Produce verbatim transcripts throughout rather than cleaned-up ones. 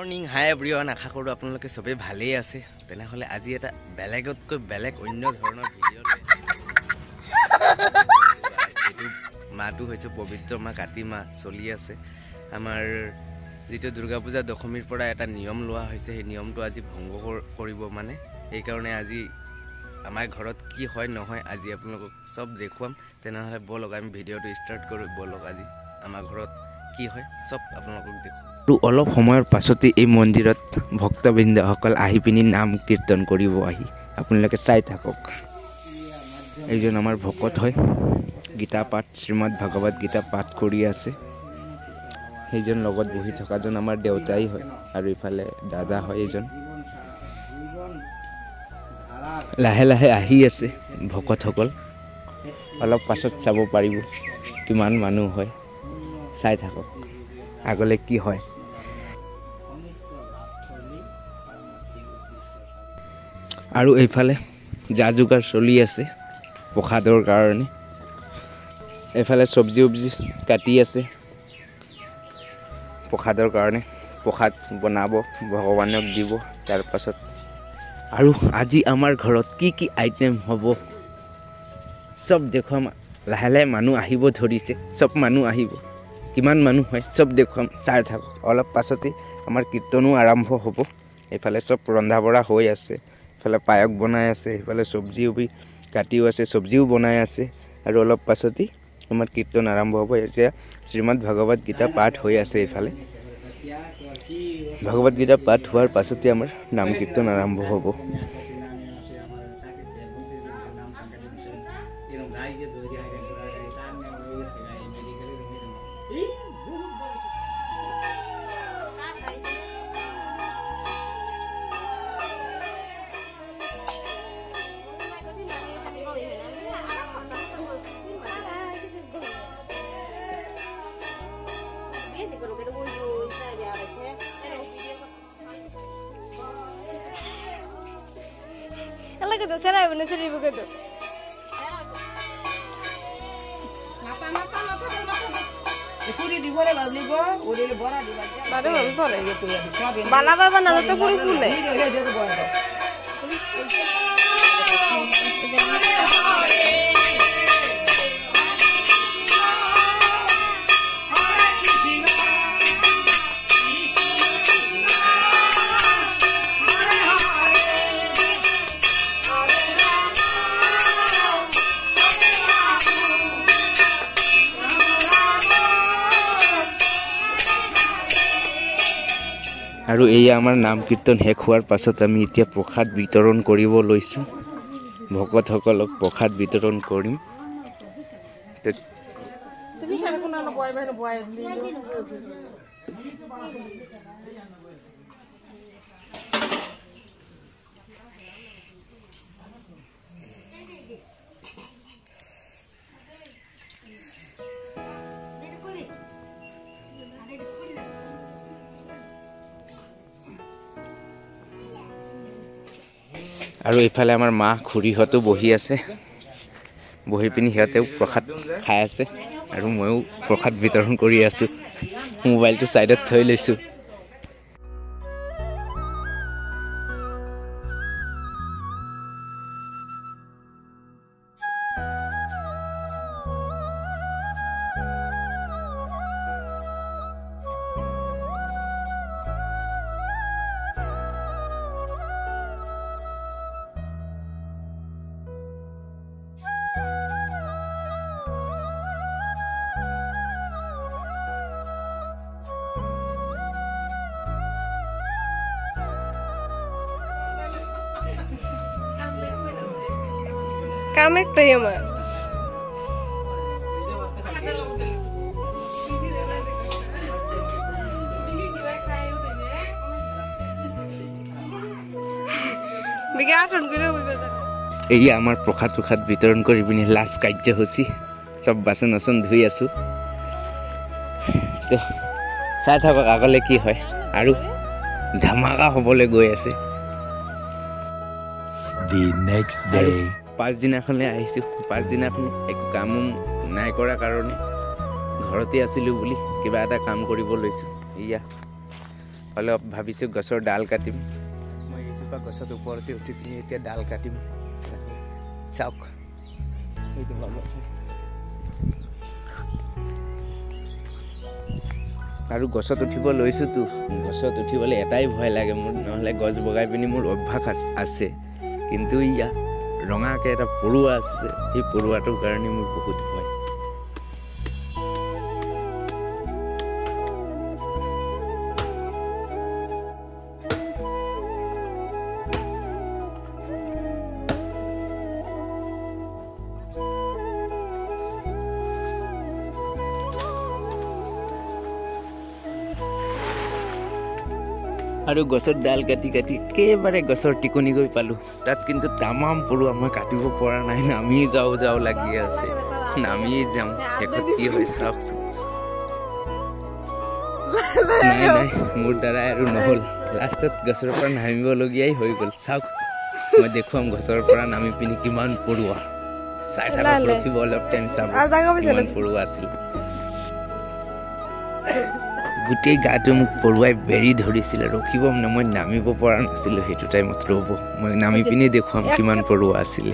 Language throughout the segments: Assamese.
মৰ্নিং হাই এভৰিৱান আশা কৰোঁ আপোনালোকে সবেই ভালেই আছে তেনেহ'লে আজি এটা বেলেগতকৈ বেলেগ অন্য ধৰণৰ ভিডিঅ' লৈ এইটো মাহটো হৈছে পবিত্ৰ মাহ কাতি মাহ চলি আছে আমাৰ যেটো দুৰ্গা পূজা দশমীৰ পৰা এটা নিয়ম লোৱা হৈছে সেই নিয়মটো আজি ভংগ কৰিব মানে এই কাৰণে আজি আমাৰ ঘৰত কি হয় নহয় আজি আপোনালোকক সব দেখুৱাম তেনেহ'লে বলক আমি ভিডিঅ'টো ষ্টাৰ্ট কৰোঁ বলক আজি আমাৰ ঘৰত কি হয় সব আপোনালোকক দেখুৱাম আৰু অলপ সময়ৰ পাছতে এই মন্দিৰত ভক্তবৃন্দসকল আহি পিনি নাম কীৰ্তন কৰিব আহি আপোনালোকে চাই থাকক এইজন আমাৰ ভকত হয় গীতা পাঠ শ্ৰীমদ ভাগৱত গীতা পাঠ কৰি আছে সেইজন লগত বহি থকাজন আমাৰ দেউতাই হয় আৰু ইফালে দাদা হয় এইজন লাহে লাহে আহি আছে ভকতসকল অলপ পাছত চাব পাৰিব কিমান মানুহ হয় চাই থাকক আগলে কি হয় আৰু এইফালে যা যোগাৰ চলি আছে প্ৰসাদৰ কাৰণে এইফালে সবজি উবজি কাটি আছে প্ৰসাদৰ কাৰণে প্ৰসাদ বনাব ভগৱানক দিব তাৰ পাছত আৰু আজি আমাৰ ঘৰত কি কি আইটেম হ'ব সব দেখুৱাম লাহে লাহে মানুহ আহিব ধৰিছে সব মানুহ আহিব কিমান মানুহ হয় সব দেখুৱাম চাই থাকক অলপ পাছতে আমাৰ কীৰ্তনো আৰম্ভ হ'ব এইফালে সব ৰন্ধা বঢ়া হৈ আছে এইফালে পায়স বনাই আছে এইফালে সবজি উবি কাটিও আছে সবজিও বনাই আছে আৰু অলপ পাছতে আমাৰ কীৰ্তন আৰম্ভ হ'ব এতিয়া শ্ৰীমদ ভাগৱত গীতা পাঠ হৈ আছে এইফালে ভাগৱত গীতা পাঠ হোৱাৰ পাছতে আমাৰ নাম কীৰ্তন আৰম্ভ হ'ব Kalau kita serai bener seri begitu. Napa napa napa napa. Ikuri di boleh balik bo, udah di bora di balik. Baru baru boleh gitu ya. Bala bala nanti tu puri puri. আৰু এই আমাৰ নাম কীৰ্তন শেষ হোৱাৰ পাছত আমি এতিয়া প্ৰসাদ বিতৰণ কৰিব লৈছো ভকতসকলক প্ৰসাদ বিতৰণ কৰিম তুমি সারা কোন না বয় বয় বয় আৰু ইফালে আমাৰ মা খুৰীহতো বহি আছে বহি পিনি সিহঁতেও প্ৰসাদ খাই আছে আৰু ময়ো প্ৰসাদ বিতৰণ কৰি আছো মোবাইলটো সাইডত থৈ লৈছো Kamek tuh ya mak. Bigaton guru bigaton. এই আমাৰ প্ৰসাদ প্ৰসাদ বিতৰণ কৰি পিনি লাষ্ট কাৰ্যসূচী সব বাচন আচন ধুই আছো তো চাই থাকক আগলে কি হয় আৰু ধামাকা হ'বলৈ গৈ আছে The next day. পাঁচদিনাখনলৈ আহিছোঁ পাঁচদিনাখন একো কাম নাই কৰা কাৰণে ঘৰতে আছিলোঁ বুলি কিবা এটা কাম কৰিব লৈছোঁ ইয়া অলপ ভাবিছোঁ গছৰ ডাল কাটিম মই এইজোপা গছত ওপৰতে উঠি পিনি এতিয়া ডাল কাটিম চাওক এইটো গছ আৰু গছত উঠিব লৈছোঁতো গছত উঠিবলৈ এটাই ভয় লাগে মোৰ নহ'লে গছ বগাই পিনি মোৰ অভ্যাস আছে কিন্তু ইয়া ৰঙাকৈ এটা পৰুৱা আছে সেই পৰুৱাটোৰ কাৰণে মোৰ বহুত ভয় আৰু গছৰ ডাল কাটি কাটি একেবাৰে গছৰ টিকনি গৈ পালোঁ তাত কিন্তু তামাম পৰুৱা মই কাটিব পৰা নাই নামি যাওঁ যাওঁ লাগি আছে নামিয়ে যাম শেষত কি হয় চাওকচোন নাই নাই মোৰ দ্বাৰাই আৰু নহ'ল লাষ্টত গছৰ পৰা নামিবলগীয়াই হৈ গ'ল চাওক মই দেখুৱাম গছৰ পৰা নামি পিনি কিমান পৰুৱা চাই থাকক ৰখিব অলপ টাইম চাব কিমান পৰুৱা আছিল গোটেই গাটো মোক পৰুৱাই বেৰি ধৰিছিলে ৰখিব মানে মই নামিব পৰা নাছিলোঁ সেইটো টাইমত ৰ'ব মই নামি পিনি দেখুৱাম কিমান পৰুৱা আছিলে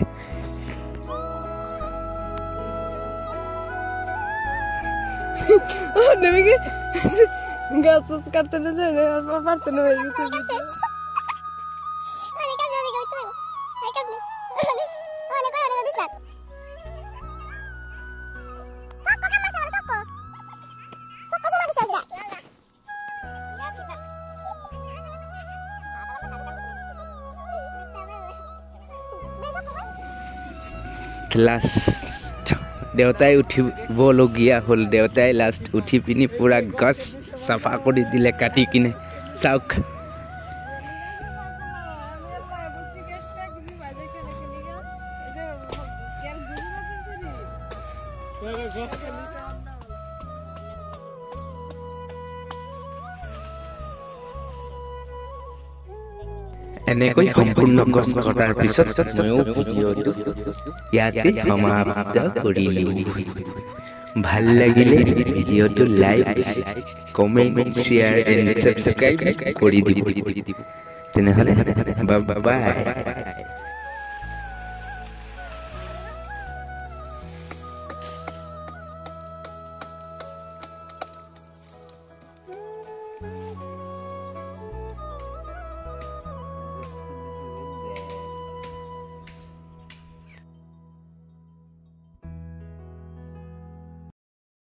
লাষ্ট দেউতাই উঠিবলগীয়া হ'ল দেউতাই লাষ্ট উঠি পিনি পুৰা গছ চাফা কৰি দিলে কাটি কিনে চাওক এনেকৈ সম্পূৰ্ণ গছ কটাৰ পিছত ময়ো ভিডিঅ'টো ইয়াতে সমাপ্ত কৰিলোঁ ভাল লাগিলে ভিডিঅ'টো like comment share and subscribe কৰি দিব তেনেহ'লে বাই বাই